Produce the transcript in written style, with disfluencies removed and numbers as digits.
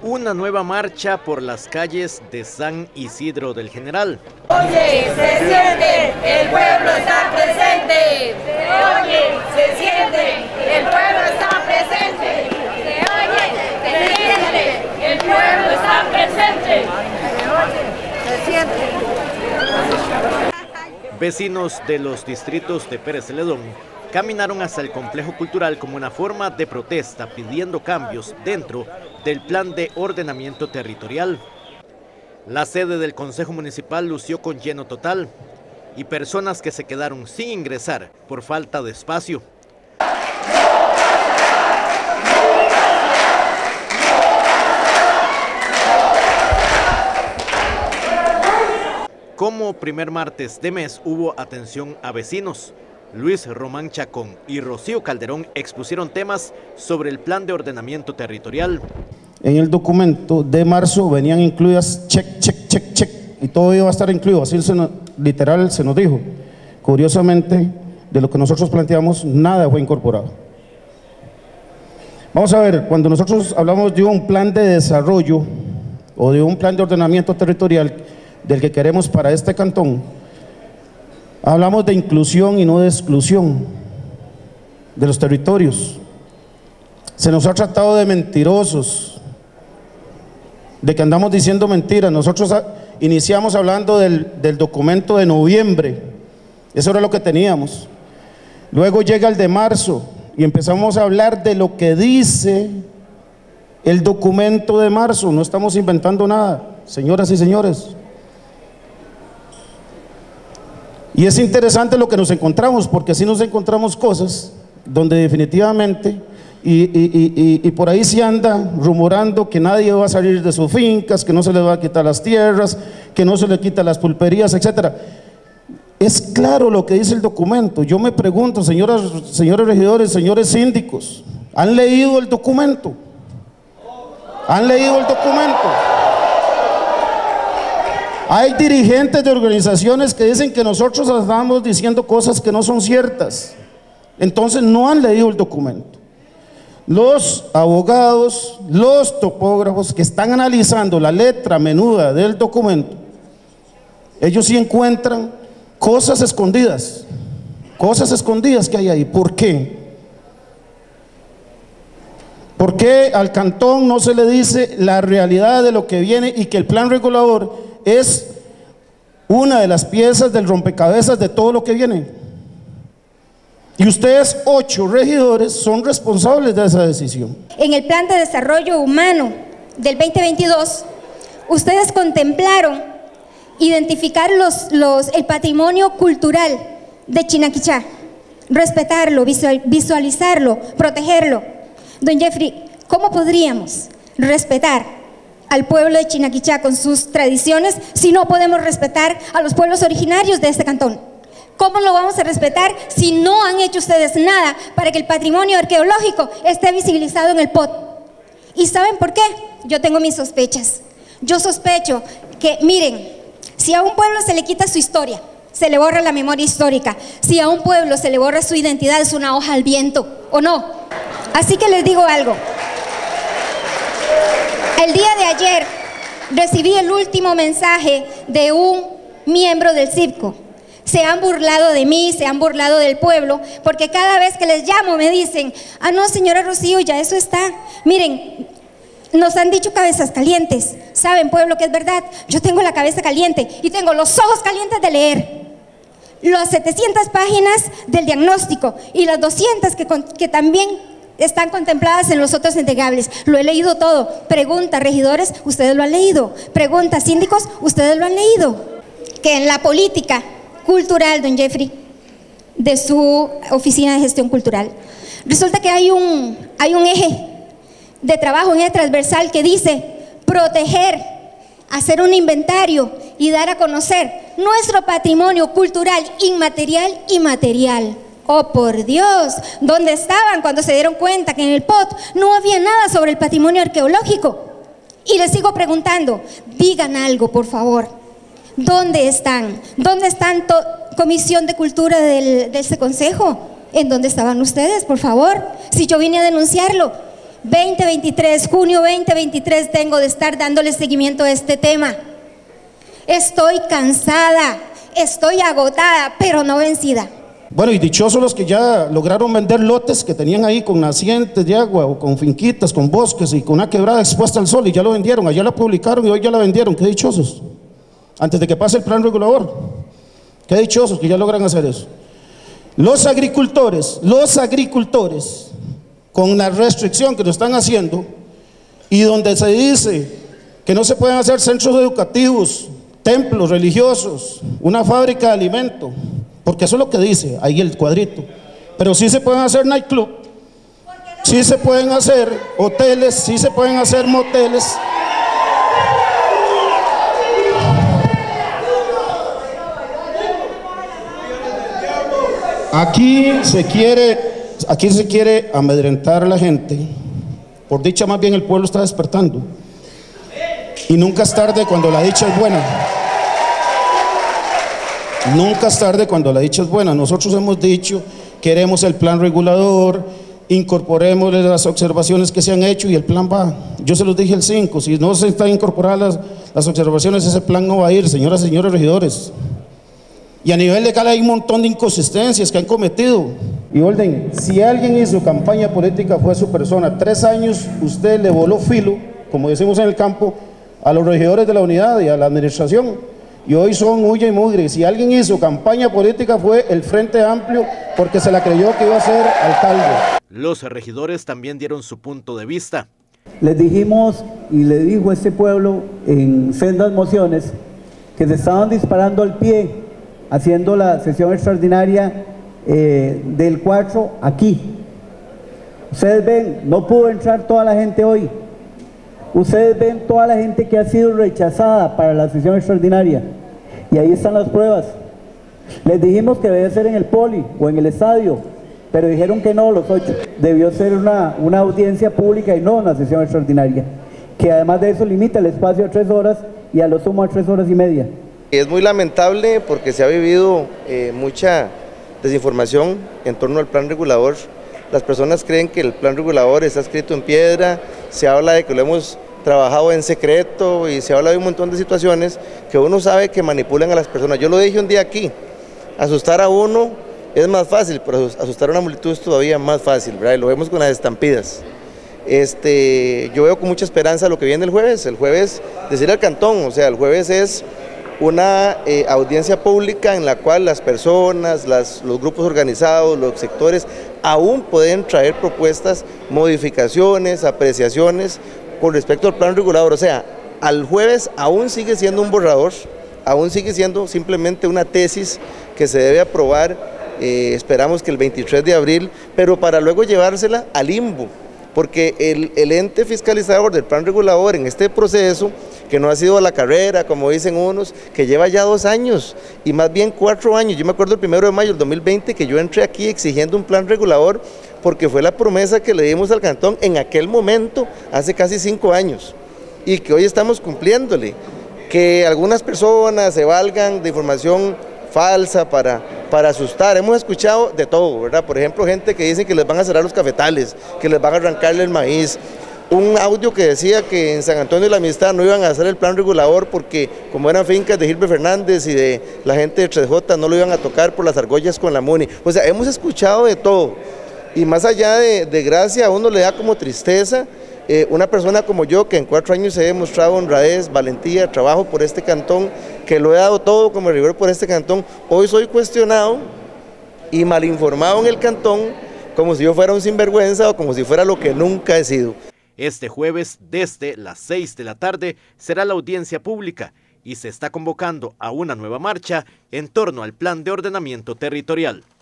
Una nueva marcha por las calles de San Isidro del General. Oye, se siente, el pueblo está presente. Se oye, se siente, el pueblo está presente. Se oye, se siente, el pueblo está presente. Se oye, se siente. Vecinos de los distritos de Pérez Celedón caminaron hasta el complejo cultural como una forma de protesta pidiendo cambios dentro del plan de ordenamiento territorial. La sede del Consejo Municipal lució con lleno total y personas que se quedaron sin ingresar por falta de espacio. Como primer martes de mes hubo atención a vecinos. Luis Román Chacón y Rocío Calderón expusieron temas sobre el plan de ordenamiento territorial. En el documento de marzo venían incluidas check, check, check, check, y todo iba a estar incluido, así literal se nos dijo. Curiosamente, de lo que nosotros planteamos, nada fue incorporado. Vamos a ver, cuando nosotros hablamos de un plan de desarrollo o de un plan de ordenamiento territorial del que queremos para este cantón, hablamos de inclusión y no de exclusión de los territorios. Se nos ha tratado de mentirosos, de que andamos diciendo mentiras. Nosotros iniciamos hablando del documento de noviembre, eso era lo que teníamos. Luego llega el de marzo y empezamos a hablar de lo que dice el documento de marzo. No estamos inventando nada, señoras y señores. Y es interesante lo que nos encontramos, porque así nos encontramos cosas donde definitivamente, y por ahí se anda rumorando que nadie va a salir de sus fincas, que no se le va a quitar las tierras, que no se le quita las pulperías, etcétera. Es claro lo que dice el documento. Yo me pregunto, señores regidores, señores síndicos, ¿han leído el documento? ¿Han leído el documento? Hay dirigentes de organizaciones que dicen que nosotros estamos diciendo cosas que no son ciertas. Entonces no han leído el documento. Los abogados, los topógrafos que están analizando la letra menuda del documento, ellos sí encuentran cosas escondidas que hay ahí. ¿Por qué? ¿Por qué al cantón no se le dice la realidad de lo que viene y que el plan regulador es una de las piezas del rompecabezas de todo lo que viene? Y ustedes 8 regidores son responsables de esa decisión. En el plan de desarrollo humano del 2022, ustedes contemplaron identificar el patrimonio cultural de Chinaquichá, respetarlo, visualizarlo, protegerlo. Don Jeffrey, ¿cómo podríamos respetar al pueblo de Chinaquichá con sus tradiciones si no podemos respetar a los pueblos originarios de este cantón? ¿Cómo lo vamos a respetar si no han hecho ustedes nada para que el patrimonio arqueológico esté visibilizado en el POT? ¿Y saben por qué? Yo tengo mis sospechas. Yo sospecho que, miren, si a un pueblo se le quita su historia, se le borra la memoria histórica. Si a un pueblo se le borra su identidad, es una hoja al viento, ¿o no? Así que les digo algo. El día de ayer recibí el último mensaje de un miembro del CIPCO. Se han burlado de mí, se han burlado del pueblo, porque cada vez que les llamo me dicen: ah, no, señora Rocío, ya eso está. Miren, nos han dicho cabezas calientes. ¿Saben, pueblo, que es verdad? Yo tengo la cabeza caliente y tengo los ojos calientes de leer las 700 páginas del diagnóstico y las 200 que también están contempladas en los otros entregables. Lo he leído todo. Pregunta, regidores, ¿ustedes lo han leído? Pregunta, síndicos, ¿ustedes lo han leído? Que en la política cultural, don Jeffrey, de su oficina de gestión cultural, resulta que hay un eje de trabajo, un eje transversal que dice proteger, hacer un inventario y dar a conocer nuestro patrimonio cultural inmaterial y material. Oh, por Dios, ¿dónde estaban cuando se dieron cuenta que en el POT no había nada sobre el patrimonio arqueológico? Y les sigo preguntando, digan algo, por favor. ¿Dónde están? ¿Dónde están Comisión de Cultura de este consejo? ¿En dónde estaban ustedes, por favor? Si yo vine a denunciarlo. 2023, junio 2023, tengo de estar dándole seguimiento a este tema. Estoy cansada, estoy agotada, pero no vencida. Bueno, y dichosos los que ya lograron vender lotes que tenían ahí con nacientes de agua o con finquitas, con bosques y con una quebrada expuesta al sol y ya lo vendieron, allá la publicaron y hoy ya la vendieron. Qué dichosos, antes de que pase el plan regulador. Qué dichosos que ya logran hacer eso. Los agricultores, con la restricción que nos están haciendo y donde se dice que no se pueden hacer centros educativos, templos religiosos, una fábrica de alimento, porque eso es lo que dice ahí el cuadrito, pero sí se pueden hacer nightclub, sí se pueden hacer hoteles, sí se pueden hacer moteles. Aquí se quiere amedrentar a la gente. Por dicha, más bien el pueblo está despertando. Y nunca es tarde cuando la dicha es buena. Nunca es tarde cuando la dicha es buena. Nosotros hemos dicho, queremos el plan regulador, incorporemos las observaciones que se han hecho y el plan va. Yo se los dije el 5, si no se están incorporadas las observaciones, ese plan no va a ir, señoras y señores regidores. Y a nivel legal hay un montón de inconsistencias que han cometido. Y Olden, si alguien hizo campaña política fue su persona. 3 años usted le voló filo, como decimos en el campo, a los regidores de la unidad y a la administración. Y hoy son huya y mugre. Si alguien hizo campaña política fue el Frente Amplio, porque se la creyó que iba a ser alcalde. Los regidores también dieron su punto de vista. Les dijimos y le dijo a este pueblo en sendas mociones que se estaban disparando al pie haciendo la sesión extraordinaria del 4 aquí. Ustedes ven, no pudo entrar toda la gente hoy. Ustedes ven toda la gente que ha sido rechazada para la sesión extraordinaria. Y ahí están las pruebas. Les dijimos que debía ser en el poli o en el estadio, pero dijeron que no, los 8. Debió ser una audiencia pública y no una sesión extraordinaria, que además de eso limita el espacio a 3 horas y a lo sumo a 3 horas y media. Es muy lamentable porque se ha vivido mucha desinformación en torno al plan regulador. Las personas creen que el plan regulador está escrito en piedra, se habla de que lo hemos trabajado en secreto y se habla de un montón de situaciones que uno sabe que manipulan a las personas. Yo lo dije un día aquí, asustar a uno es más fácil, pero asustar a una multitud es todavía más fácil, ¿verdad? Y lo vemos con las estampidas. Yo veo con mucha esperanza lo que viene el jueves decir al cantón, o sea, el jueves es una audiencia pública en la cual las personas, los grupos organizados, los sectores, aún pueden traer propuestas, modificaciones, apreciaciones con respecto al plan regulador. O sea, al jueves aún sigue siendo un borrador, aún sigue siendo simplemente una tesis que se debe aprobar, esperamos que el 23 de abril, pero para luego llevársela al limbo, porque el ente fiscalizador del plan regulador en este proceso, que no ha sido a la carrera, como dicen unos, que lleva ya 2 años, y más bien 4 años. Yo me acuerdo el 1 de mayo del 2020 que yo entré aquí exigiendo un plan regulador, porque fue la promesa que le dimos al cantón en aquel momento, hace casi 5 años, y que hoy estamos cumpliéndole. Que algunas personas se valgan de información falsa para asustar. Hemos escuchado de todo, ¿verdad? Por ejemplo, gente que dice que les van a cerrar los cafetales, que les van a arrancarle el maíz. Un audio que decía que en San Antonio de la Amistad no iban a hacer el plan regulador porque como eran fincas de Gilbert Fernández y de la gente de 3J, no lo iban a tocar por las argollas con la MUNI. O sea, hemos escuchado de todo. Y más allá de gracia, a uno le da como tristeza una persona como yo, que en 4 años he demostrado honradez, valentía, trabajo por este cantón, que lo he dado todo como rigor por este cantón, hoy soy cuestionado y malinformado en el cantón como si yo fuera un sinvergüenza o como si fuera lo que nunca he sido. Este jueves, desde las 6 de la tarde, será la audiencia pública y se está convocando a una nueva marcha en torno al plan de ordenamiento territorial.